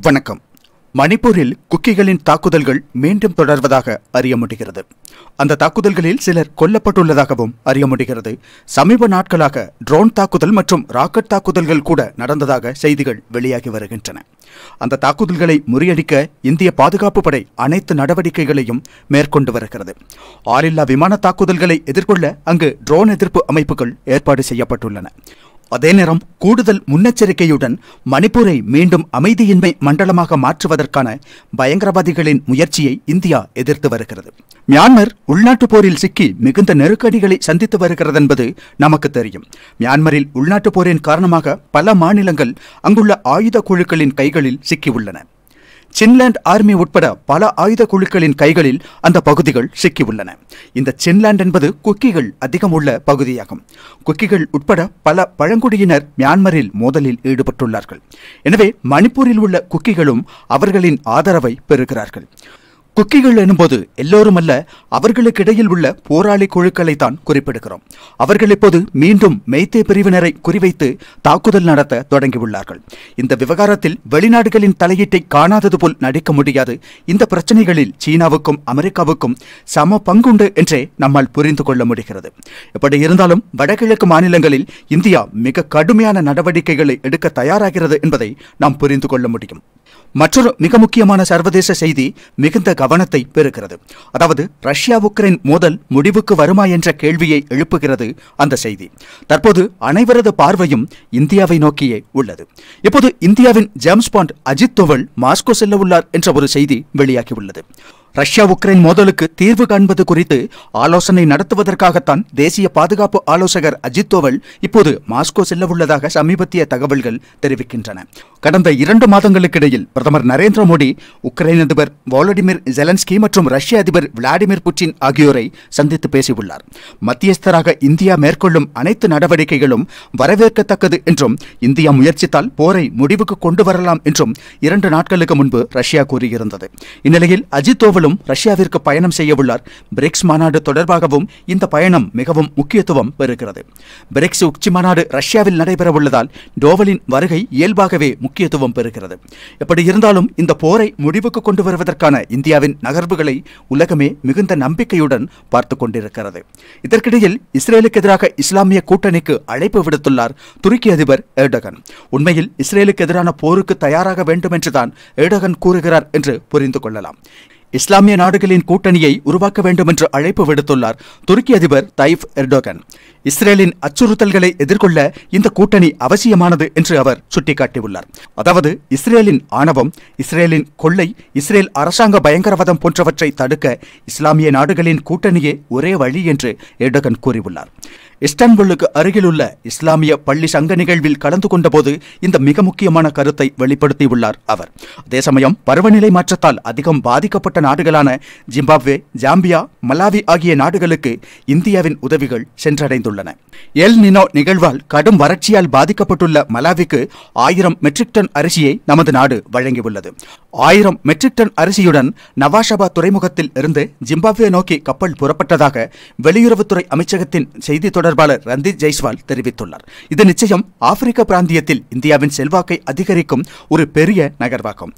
வணக்கம். மணிப்பூரில் குக்கிகளின் தாக்குதல்கள் மீண்டும் தொடர்வதாக அறிய முடிகிறது. அந்த தாக்குதல்களில் சிலர் கொல்லப்பட்டுள்ளதாகவும் அறிய முடிகிறது. சமீப நாட்களாக ட்ரோன் தாக்குதல் மற்றும் ராக்கெட் தாக்குதல்கள் கூட நடந்ததாக செய்திகள் வெளியாகி வருகின்றன. அந்த தாக்குதல்களை முறியடிக்க இந்திய பாதுகாப்பு படை அனைத்து நடவடிக்கைகளையும் மேற்கொண்டு வருகிறது. ஆளில்லா விமான தாக்குதல்களை எதிர்கொள்ள அங்கு ட்ரோன் எதிர்ப்பு அமைப்புகள் ஏற்பாடு செய்யப்பட்டுள்ளன. அதே நேரம் கூடுதல் முன்னெச்சரிக்கையுடன் மணிப்பூரை மீண்டும் அமைதியின்மை மண்டலமாக மாற்றுவதற்கான பயங்கரவாதிகளின் முயற்சியை இந்தியா எதிர்த்து வருகிறது. மியான்மர் உள்நாட்டு போரில் சிக்கி மிகுந்த நெருக்கடிகளை சந்தித்து வருகிறது என்பது நமக்கு தெரியும். மியான்மரில் உள்நாட்டு போரின் காரணமாக பல மாநிலங்கள் அங்குள்ள ஆயுத குழுக்களின் கைகளில் சிக்கியுள்ளன. சின்லாண்ட் ஆர்மி உட்பட பல ஆயுத குழுக்களின் கைகளில் அந்த பகுதிகள் சிக்கியுள்ளன. இந்த சின்லாண்ட் என்பது குக்கிகள் அதிகம் உள்ள பகுதியாகும். குக்கிகள் உட்பட பல பழங்குடியினர் மியான்மரில் மோதலில் ஈடுபட்டுள்ளார்கள். எனவே மணிப்பூரில் உள்ள குக்கிகளும் அவர்களின் ஆதரவை பெறுகிறார்கள். குக்கிகள் எனும்போது எல்லோரும் அல்ல, அவர்களுக்கிடையில் உள்ள போராளி குழுக்களை தான் குறிப்பிடுகிறோம். அவர்கள் இப்போது மீண்டும் மெய்த்தே பிரிவினரை குறிவைத்து தாக்குதல் நடத்த தொடங்கியுள்ளார்கள். இந்த விவகாரத்தில் வெளிநாடுகளின் தலையீட்டை காணாதது போல் நடிக்க முடியாது. இந்த பிரச்சனைகளில் சீனாவுக்கும் அமெரிக்காவுக்கும் சம பங்குண்டு என்றே நம்மால் புரிந்து கொள்ள முடிகிறது. எப்படி இருந்தாலும் வடகிழக்கு மாநிலங்களில் இந்தியா மிக கடுமையான நடவடிக்கைகளை எடுக்க தயாராகிறது என்பதை நாம் புரிந்து கொள்ள முடியும். மற்றொரு மிக முக்கியமான சர்வதேச செய்தி மிகுந்த கவனத்தை பெறுகிறது. அதாவது ரஷ்யா உக்ரைன் மோதல் முடிவுக்கு வருமா என்ற கேள்வியை எழுப்புகிறது அந்த செய்தி. தற்போது அனைவரது பார்வையும் இந்தியாவை நோக்கியே உள்ளது. இப்போது இந்தியாவின் James Bond Ajit Doval Moscow செல்ல உள்ளார் என்ற ஒரு செய்தி வெளியாகியுள்ளது. ரஷ்யா உக்ரைன் மோதலுக்கு தீர்வு காண்பது குறித்து ஆலோசனை நடத்துவதற்காகத்தான் தேசிய பாதுகாப்பு ஆலோசகர் அஜித் தோவல் இப்போது மாஸ்கோ செல்ல உள்ளதாக சமீபத்திய தகவல்கள் தெரிவிக்கின்றன. கடந்த 2 மாதங்களுக்கிடையில் பிரதமர் நரேந்திர மோடி உக்ரைன் அதிபர் வோலடிமிர் ஜெலன்ஸ்கி மற்றும் ரஷ்ய அதிபர் விளாடிமிர் புட்டின் ஆகியோரை சந்தித்து பேசியுள்ளார். மத்தியஸ்தராக இந்தியா மேற்கொள்ளும் அனைத்து நடவடிக்கைகளும் வரவேற்கத்தக்கது என்றும் இந்தியா முயற்சித்தால் போரை முடிவுக்கு கொண்டு வரலாம் என்றும் 2 நாட்களுக்கு முன்பு ரஷ்யா கூறியிருந்தது. இந்நிலையில் அஜித் தோவல் ரஷ்யாவிற்கு பயணம் செய்ய உள்ளார். பிரிக்ஸ் மாநாடு தொடர்பாகவும் இந்த பயணம் மிகவும் முக்கியத்துவம் பெறுகிறது. பிரிக்ஸ் உச்சி மாநாடு ரஷ்யாவில் நடைபெற உள்ளதால் டோவலின் வருகை இயல்பாகவே முக்கியத்துவம் பெறுகிறது. எப்படி இருந்தாலும் இந்த போரை முடிவுக்கு கொண்டு வருவதற்கான இந்தியாவின் நகர்வுகளை உலகமே மிகுந்த நம்பிக்கையுடன் பார்த்துக் கொண்டிருக்கிறது. இதற்கிடையில் இஸ்ரேலுக்கு எதிராக இஸ்லாமிய கூட்டணிக்கு அழைப்பு விடுத்துள்ளார் துருக்கி அதிபர் எர்டோகன். உண்மையில் இஸ்ரேலுக்கு எதிரான போருக்கு தயாராக வேண்டும் என்றுதான் எர்டோகன் கூறுகிறார் என்று புரிந்து கொள்ளலாம். இஸ்லாமிய நாடுகளின் கூட்டணியை உருவாக்க வேண்டும் என்று அழைப்பு விடுத்துள்ளார் துருக்கி அதிபர் தைப் எர்டோகன். இஸ்ரேலின் அச்சுறுத்தல்களை எதிர்கொள்ள இந்த கூட்டணி அவசியமானது என்று அவர் சுட்டிக்காட்டியுள்ளார். அதாவது இஸ்ரேலின் ஆணவம், இஸ்ரேலின் கொள்ளை, இஸ்ரேல் அரசாங்க பயங்கரவாதம் போன்றவற்றை தடுக்க இஸ்லாமிய நாடுகளின் கூட்டணியே ஒரே வழி என்று எர்டோகன் கூறியுள்ளார். இஸ்தான்புல்லுக்கு அருகிலுள்ள இஸ்லாமிய பள்ளி சங்க நிகழ்வில் கலந்து கொண்டபோது இந்த மிக முக்கியமான கருத்தை வெளிப்படுத்தியுள்ளார் அவர். அதே சமயம் பருவநிலை மாற்றத்தால் அதிகம் பாதிக்கப்பட்ட நாடுகளான ஜிம்பாப்வே, ஜாம்பியா, மலாவி ஆகிய நாடுகளுக்கு இந்தியாவின் உதவிகள் சென்றடைந்துள்ளன. எல் நினோ நிகழ்வால் கடும் வறட்சியால் பாதிக்கப்பட்டுள்ள மலாவிக்கு 1000 மெட்ரிக் டன் அரிசியை நமது நாடு வழங்கியுள்ளது. 1000 மெட்ரிக் டன் அரிசியுடன் நவாஷபா துறைமுகத்தில் இருந்து ஜிம்பாப்வே நோக்கி கப்பல் புறப்பட்டதாக வெளியுறவுத்துறை அமைச்சகத்தின் செய்தி தொடர்பாளர் ரந்தீப் ஜெய்ஸ்வால் தெரிவித்துள்ளார். இது நிச்சயம் ஆப்பிரிக்க பிராந்தியத்தில் இந்தியாவின் செல்வாக்கை அதிகரிக்கும் ஒரு பெரிய நகர்வாகும்.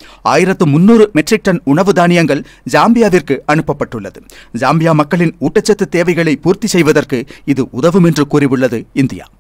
1300 மெட்ரிக் டன் உணவு தானியங்கள் ஜாம்பியாவிற்கு அனுப்பப்பட்டுள்ளது. ஜாம்பியா மக்களின் ஊட்டச்சத்து தேவைகளை பூர்த்தி செய்வதற்கு இது உதவும் என்று கூறியுள்ளது இந்தியா.